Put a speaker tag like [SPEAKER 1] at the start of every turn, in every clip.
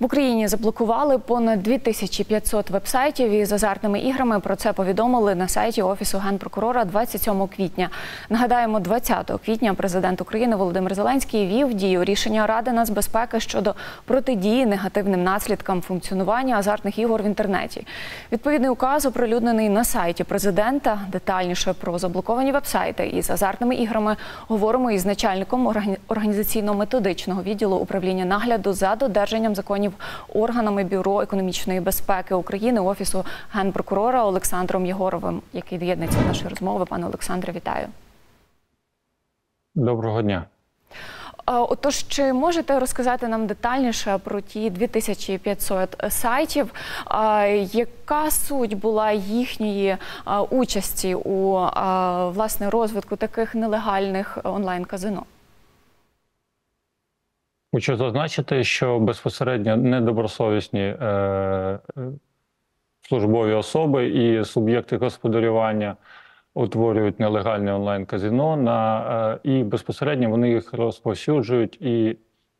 [SPEAKER 1] В Україні заблокували понад 2500 веб-сайтів із азартними іграми. Про це повідомили на сайті Офісу Генпрокурора 27 квітня. Нагадаємо, 20 квітня президент України Володимир Зеленський ввів в дію рішення Ради нацбезпеки щодо протидії негативним наслідкам функціонування азартних ігор в інтернеті. Відповідний указ оприлюднений на сайті президента. Детальніше про заблоковані веб-сайти із азартними іграми говоримо із начальником організаційно-методичного відділу управління нагляду за додержанням законів органами Бюро економічної безпеки України Офісу Генпрокурора Олександром Єгоровим, який доєднується до нашої розмови. Пане Олександре, вітаю.
[SPEAKER 2] Доброго дня.
[SPEAKER 1] Отож, чи можете розказати нам детальніше про ті 2500 сайтів? Яка суть була їхньої участі у, власне, розвитку таких нелегальних онлайн-казино?
[SPEAKER 2] Хочу зазначити, що безпосередньо недобросовісні службові особи і суб'єкти господарювання утворюють нелегальне онлайн-казино, і безпосередньо вони їх розповсюджують і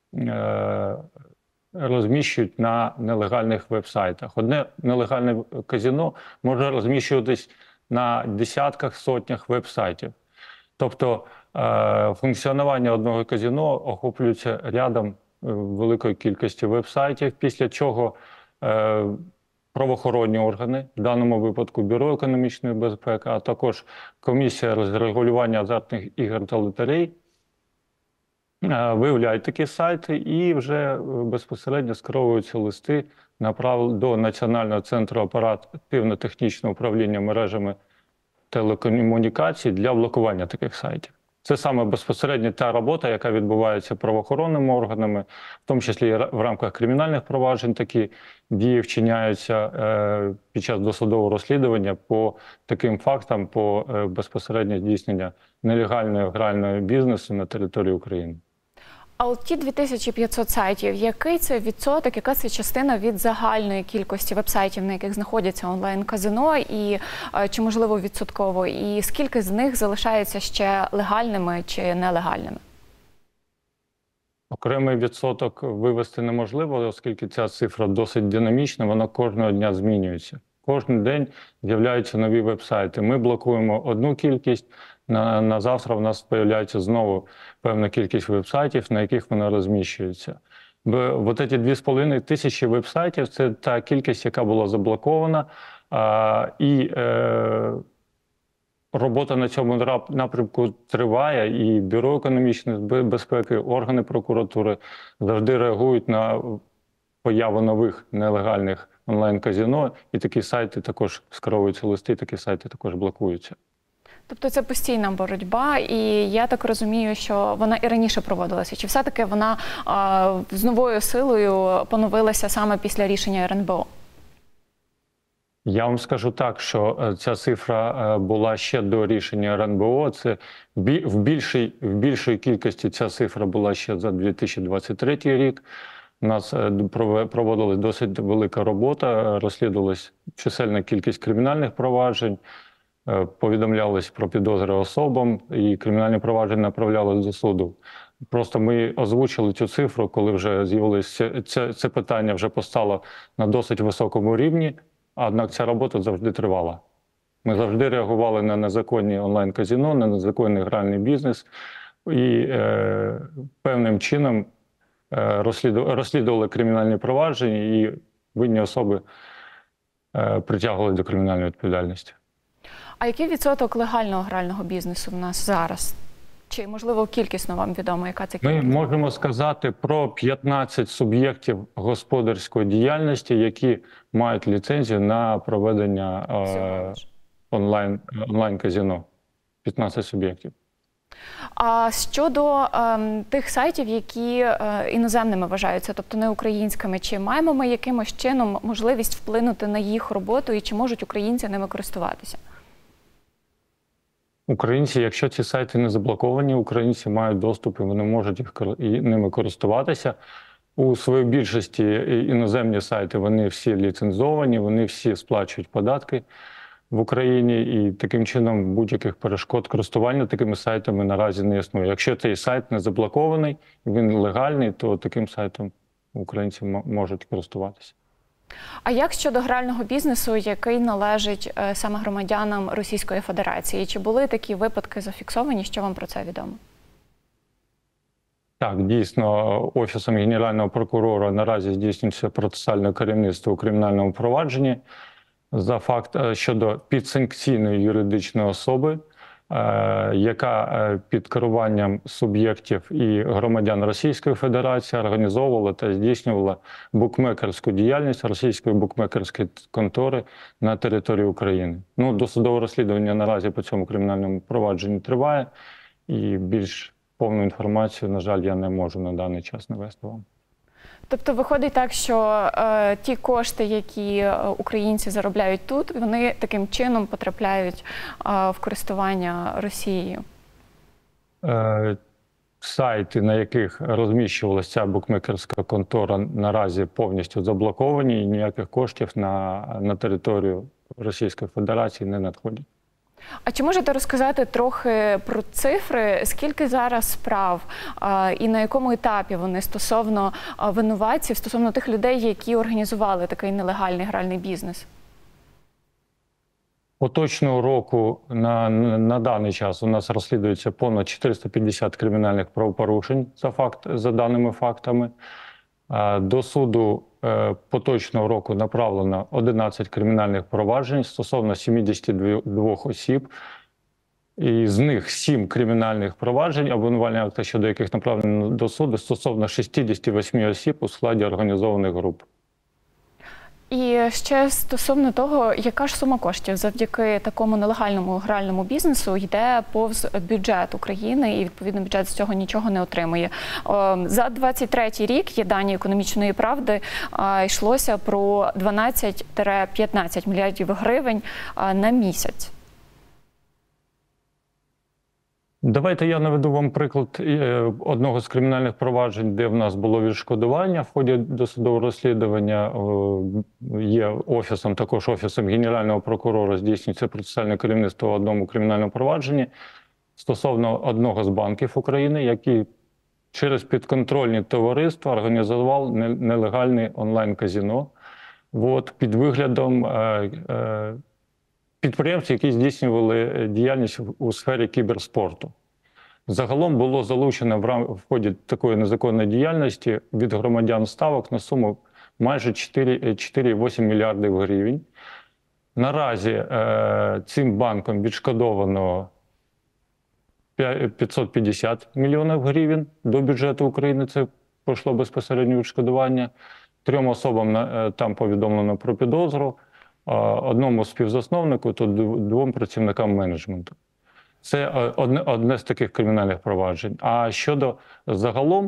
[SPEAKER 2] розміщують на нелегальних веб-сайтах. Одне нелегальне казино може розміщуватись на десятках, сотнях веб-сайтів. Тобто функціонування одного казино охоплюється рядом великої кількості веб-сайтів, після чого правоохоронні органи, в даному випадку Бюро економічної безпеки, а також Комісія з регулювання азартних ігор та лотерей, виявляють такі сайти і вже безпосередньо скеровуються листи до Національного центру оперативно-технічного управління мережами телекомунікацій для блокування таких сайтів. Це саме безпосередньо та робота, яка відбувається правоохоронними органами, в тому числі і в рамках кримінальних проваджень такі дії вчиняються під час досудового розслідування по таким фактам, по безпосередньо здійснення нелегального грального бізнесу на території України.
[SPEAKER 1] А от ті 2500 сайтів, який це відсоток, яка це частина від загальної кількості веб-сайтів, на яких знаходяться онлайн-казино, і чи, можливо, відсотково, і скільки з них залишаються ще легальними чи нелегальними?
[SPEAKER 2] Окремий відсоток вивести неможливо, оскільки ця цифра досить динамічна, вона кожного дня змінюється. Кожен день з'являються нові веб-сайти. Ми блокуємо одну кількість, на завтра в нас з'являється знову певна кількість веб-сайтів, на яких вона розміщується. Ось ці 2500 веб-сайтів – це та кількість, яка була заблокована, і робота на цьому напрямку триває, і Бюро економічної безпеки, органи прокуратури завжди реагують на появу нових нелегальних онлайн-казино, і такі сайти також скеровуються листи, такі сайти також блокуються.
[SPEAKER 1] Тобто це постійна боротьба, і я так розумію, що вона і раніше проводилася. Чи все-таки вона з новою силою поновилася саме після рішення РНБО?
[SPEAKER 2] Я вам скажу так, що ця цифра була ще до рішення РНБО. Це в більшій кількості ця цифра була ще за 2023 рік. У нас проводилась досить велика робота, розслідувалась чисельна кількість кримінальних проваджень, повідомлялось про підозри особам, і кримінальні провадження направлялись до суду. Просто ми озвучили цю цифру, коли вже з'явилося це питання, вже постало на досить високому рівні, однак ця робота завжди тривала. Ми завжди реагували на незаконні онлайн-казино, на незаконний гральний бізнес і певним чином розслідували кримінальні провадження, і винні особи притягували до кримінальної відповідальності.
[SPEAKER 1] А який відсоток легального грального бізнесу в нас зараз? Чи, можливо, кількісно вам відомо, яка це кількість?
[SPEAKER 2] Ми можемо сказати про 15 суб'єктів господарської діяльності, які мають ліцензію на проведення онлайн-казино. 15 суб'єктів.
[SPEAKER 1] А щодо тих сайтів, які іноземними вважаються, тобто не українськими, чи маємо ми якимось чином можливість вплинути на їх роботу і чи можуть українці ними користуватися?
[SPEAKER 2] Українці, якщо ці сайти не заблоковані, українці мають доступ і вони можуть ними користуватися. У своїй більшості іноземні сайти, вони всі ліцензовані, вони всі сплачують податки в Україні, і таким чином будь-яких перешкод користування такими сайтами наразі не існує. Якщо цей сайт не заблокований, він легальний, то таким сайтом українці можуть користуватися.
[SPEAKER 1] А як щодо грального бізнесу, який належить саме громадянам Російської Федерації? Чи були такі випадки зафіксовані? Що вам про це відомо?
[SPEAKER 2] Так, дійсно, Офісом Генерального прокурора наразі здійснюється процесуальне керівництво у кримінальному провадженні за факт щодо підсанкційної юридичної особи, яка під керуванням суб'єктів і громадян Російської Федерації організовувала та здійснювала букмекерську діяльність російської букмекерської контори на території України. Досудове розслідування наразі по цьому кримінальному провадженню триває, і більш повну інформацію, на жаль, я не можу на даний час навести вам.
[SPEAKER 1] Тобто виходить так, що ті кошти, які українці заробляють тут, вони таким чином потрапляють в користування Росією?
[SPEAKER 2] Сайти, на яких розміщувалася ця букмекерська контора, наразі повністю заблоковані, і ніяких коштів на територію Російської Федерації не надходять.
[SPEAKER 1] А чи можете розказати трохи про цифри, скільки зараз справ і на якому етапі вони стосовно винуватців, стосовно тих людей, які організували такий нелегальний гральний бізнес?
[SPEAKER 2] Поточного року на даний час у нас розслідується понад 450 кримінальних правопорушень за даними фактами. До суду поточного року направлено 11 кримінальних проваджень стосовно 72 осіб. І з них 7 кримінальних проваджень, обвинувальні акти, щодо яких направлено до суду, стосовно 68 осіб у складі організованих груп.
[SPEAKER 1] І ще стосовно того, яка ж сума коштів завдяки такому нелегальному гральному бізнесу йде повз бюджет України, і відповідно бюджет з цього нічого не отримує. За 23-й рік, є дані «Економічної правди», йшлося про 12-15 мільярдів гривень на місяць.
[SPEAKER 2] Давайте я наведу вам приклад одного з кримінальних проваджень, де в нас було відшкодування в ході досудового розслідування. Є також Офісом Генерального прокурора здійснюється процесуальне керівництво в одному кримінальному провадженні стосовно одного з банків України, який через підконтрольні товариства організував нелегальне онлайн-казино під виглядом підприємців, які здійснювали діяльність у сфері кіберспорту. Загалом було залучено в ході такої незаконної діяльності від громадян ставок на суму майже 4,8 мільярдів гривень. Наразі цим банком відшкодовано 550 мільйонів гривень до бюджету України. Це пройшло безпосередньо відшкодування. 3 особам там повідомлено про підозру. Одному співзасновнику та 2 працівникам менеджменту. Це одне з таких кримінальних проваджень. А щодо загалом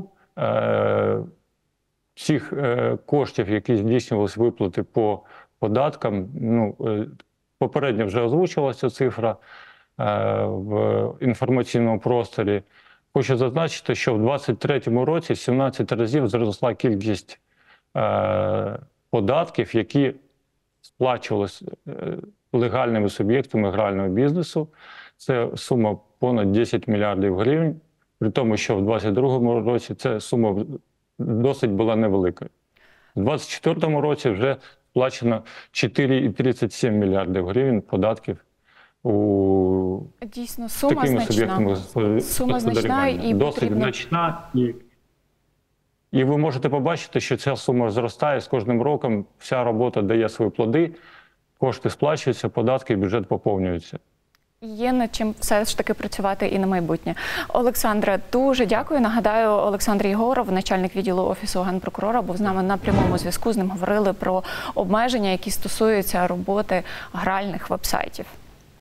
[SPEAKER 2] всіх коштів, які здійснювалися виплати по податкам, попередньо вже озвучувалася цифра в інформаційному просторі. Хочу зазначити, що в 2023 році в 17 разів зросла кількість податків, які сплачувалися легальними суб'єктами грального бізнесу. Це сума понад 10 мільярдів гривень, при тому, що в 2022 році ця сума досить була невеликою. У 2024 році вже сплачено 4,37 мільярдів гривень податків
[SPEAKER 1] дійсно, сума
[SPEAKER 2] такими
[SPEAKER 1] значна.
[SPEAKER 2] суб'єктами
[SPEAKER 1] Сума значна і
[SPEAKER 2] досить
[SPEAKER 1] потрібно...
[SPEAKER 2] значна. І ви можете побачити, що ця сума зростає з кожним роком, вся робота дає свої плоди, кошти сплачуються, податки, бюджет поповнюється.
[SPEAKER 1] Є над чим все ж таки працювати і на майбутнє. Олександре, дуже дякую. Нагадаю, Олександр Єгоров, начальник відділу Офісу Генпрокурора, був з нами на прямому зв'язку. З ним говорили про обмеження, які стосуються роботи гральних веб-сайтів.